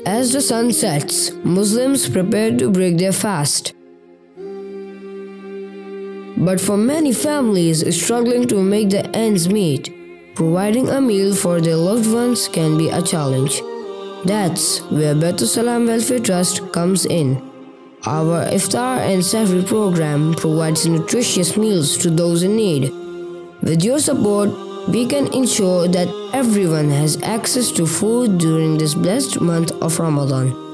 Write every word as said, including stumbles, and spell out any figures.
As the sun sets, Muslims prepare to break their fast. But for many families struggling to make the ends meet, providing a meal for their loved ones can be a challenge. That's where Baitul Salam Welfare Trust comes in. Our Iftar and Sahri program provides nutritious meals to those in need. With your support, we can ensure that everyone has access to food during this blessed month of Ramadan.